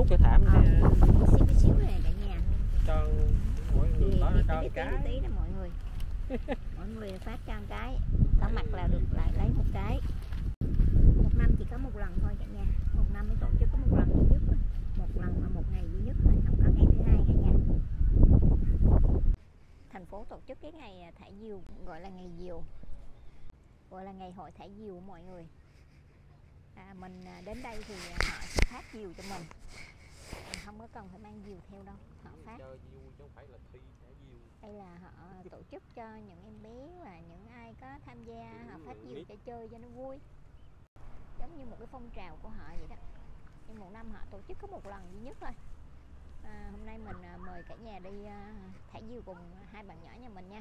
cái thảm xíu này cả nhà. cho mỗi người đó cho cái tí đó mọi người. Mọi người phát cho cái, có mặt là được lại lấy một cái. Một năm chỉ có một lần thôi cả nhà. Một năm mới tổ chức có một lần duy nhất thôi. Một lần là một ngày duy nhất thôi, không có ngày thứ hai cả nhà. Thành phố tổ chức cái ngày thả diều gọi là ngày diều, gọi là ngày hội thả diều mọi người. Mình đến đây thì họ sẽ phát diều cho mình không có cần phải mang diều theo đâu, họ phát. Đây là họ tổ chức cho những em bé và những ai có tham gia, họ phát diều cho chơi cho nó vui, giống như một cái phong trào của họ vậy đó. Nhưng một năm họ tổ chức có một lần duy nhất thôi. Hôm nay mình mời cả nhà đi thả diều cùng hai bạn nhỏ nhà mình nha.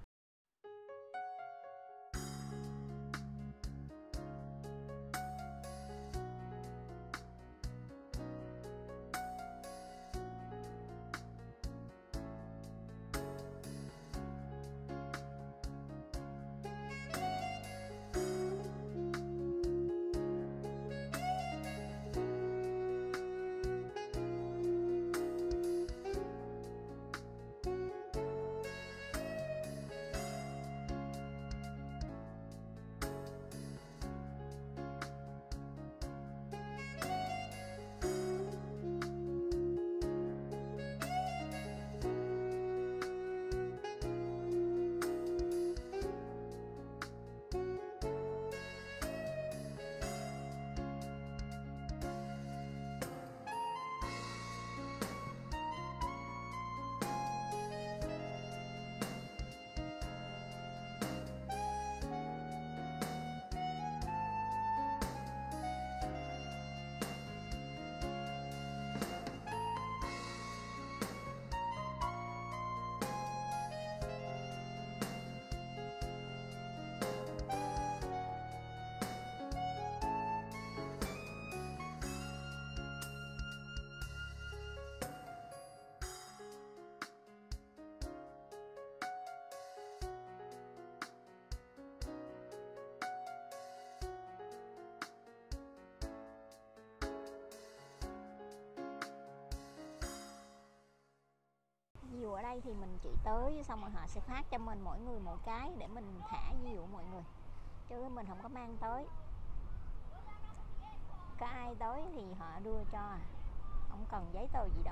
Diều ở đây thì mình chỉ tới xong rồi họ sẽ phát cho mình mỗi người một cái để mình thả diều mọi người, chứ mình không có mang tới. Có ai tới thì họ đưa cho, không cần giấy tờ gì đâu.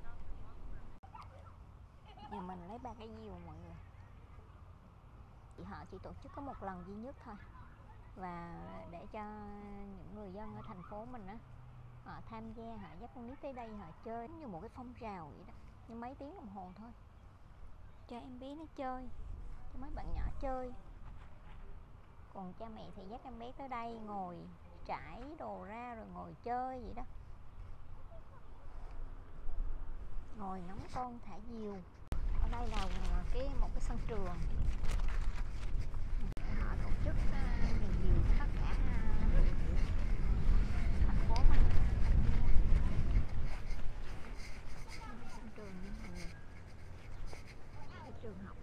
Nhà mình lấy 3 cái diều mọi người. Thì họ chỉ tổ chức có một lần duy nhất thôi, và để cho những người dân ở thành phố mình á, họ tham gia, họ dắt con nít tới đây họ chơi như một cái phong trào vậy đó, nhưng mấy tiếng đồng hồ thôi, cho em bé nó chơi, cho mấy bạn nhỏ chơi. Còn cha mẹ thì dắt em bé tới đây ngồi trải đồ ra rồi ngồi chơi vậy đó, ngồi ngắm con thả diều. Ở đây là một cái sân trường, họ tổ chức ngày diều cho tất cả thành phố mình. Sân trường như mọi người, cái trường học.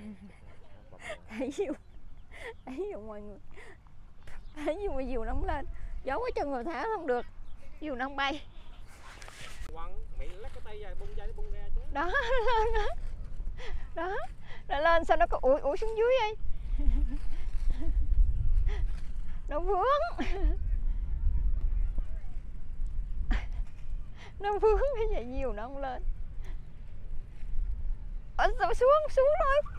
Thấy diều, thấy diều mọi người, thấy diều mà diều nóng lên, giấu cái chân rồi thả không được, diều nó không bay. Quăng mày lắc cái tay ra bung ra chứ. Đó lên đó, đó nó lên sao nó có ủi xuống dưới đi. Nó vướng, nó vướng cái dây diều nó không lên. Ở xuống rồi.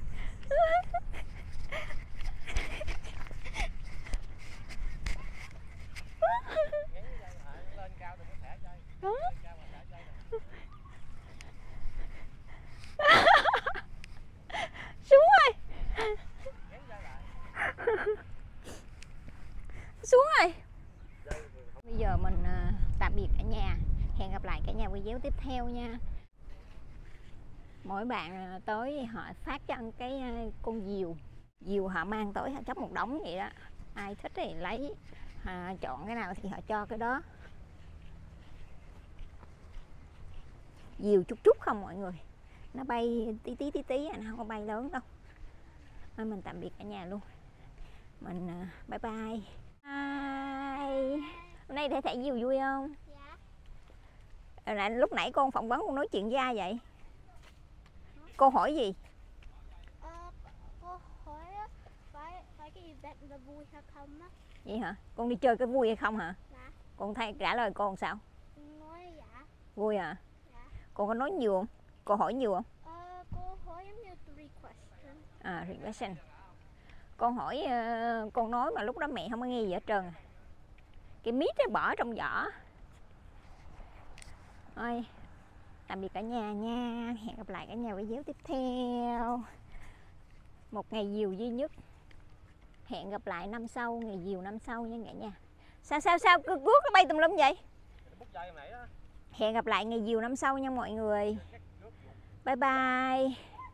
Lên cao đừng có thả dây. Đó. Lên cao mà thả dây nè. Xuống rồi. Xuống rồi. Bây giờ mình tạm biệt cả nhà. Hẹn gặp lại cả nhà video tiếp theo nha. Mỗi bạn tới họ phát cho ăn cái con diều. Diều họ mang tới họ chấp một đống vậy đó. Ai thích thì lấy, chọn cái nào thì họ cho cái đó. Diều chút không mọi người. Nó bay tí, nó không có bay lớn đâu. Thôi mình tạm biệt cả nhà luôn. Mình bye bye. Bye. Hôm nay thể thả diều vui không? Dạ. Lúc nãy con phỏng vấn con nói chuyện với ai vậy? Cô hỏi gì? Cô hỏi phải cái event là vui hay không á. Vậy hả? Con đi chơi cái vui hay không hả? Dạ. Con thay trả lời con sao? Nói dạ. Vui à? Dạ. Con có nói nhiều không? Cô hỏi nhiều không? Cô hỏi giống như 3 questions. À, 3 questions. Con hỏi, con nói mà lúc đó mẹ không có nghe gì hết trơn. Cái mít nó bỏ trong vỏ. Thôi, tạm biệt cả nhà nha. Hẹn gặp lại cả nhà video tiếp theo. Một ngày diều duy nhất. Hẹn gặp lại năm sau, ngày diều năm sau nha cả nhà. Sao guốc nó bay tùm lum vậy? Hẹn gặp lại ngày diều năm sau nha mọi người. Bye bye.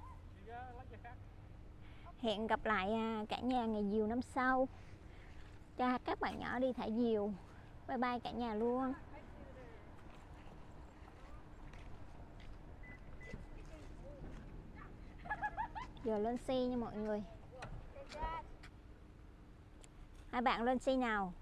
Hẹn gặp lại cả nhà ngày diều năm sau. Cho các bạn nhỏ đi thả diều. Bye bye cả nhà luôn. Giờ lên xe nha mọi người. Hai bạn lên xe nào.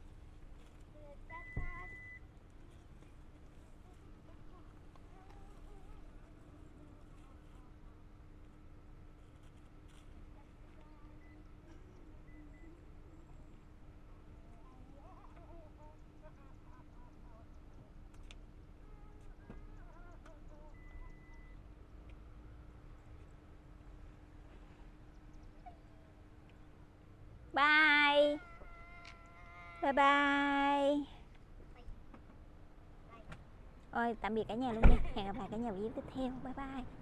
Bye. Bye bye. Ôi tạm biệt cả nhà luôn nha. Hẹn gặp lại cả nhà video tiếp theo. Bye bye.